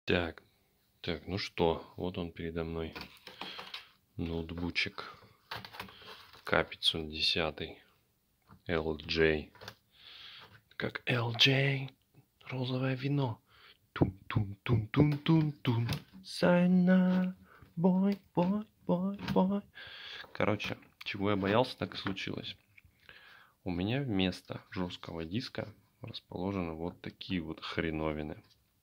Так, так, ну что, вот он передо мной. Ноутбучик К510 LJ. Как LJ, розовое вино. Тун-тун-тун-тун-тун-тун. Сайна, бой, бой, бой, бой. Короче, чего я боялся, так и случилось. У меня вместо жесткого диска расположены вот такие вот хреновины.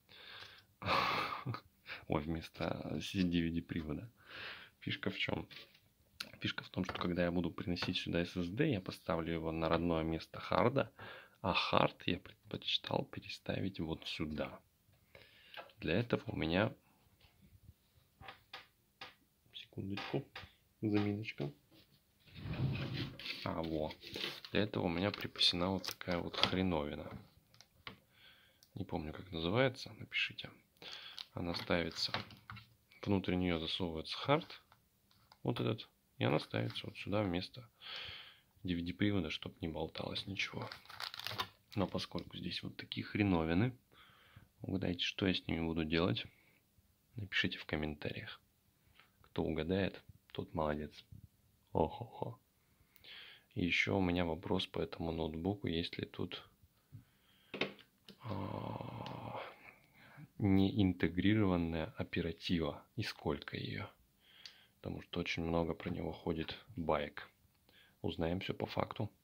Ой, вместо DVD привода. Фишка в чем? Фишка в том, что когда я буду приносить сюда SSD, я поставлю его на родное место харда, а хард я предпочитал переставить вот сюда. Для этого у меня... Секундочку, заминочка. Вот. Для этого у меня припасена вот такая вот хреновина. Не помню, как называется, напишите. Она ставится, внутрь нее засовывается хард, вот этот, и она ставится вот сюда вместо DVD-привода, чтобы не болталось ничего. Но поскольку здесь вот такие хреновины, угадайте, что я с ними буду делать? Напишите в комментариях. Кто угадает, тот молодец. Охо-хо. И еще у меня вопрос по этому ноутбуку, есть ли тут не интегрированная оператива и сколько ее. Потому что очень много про него ходит баек. Узнаем все по факту.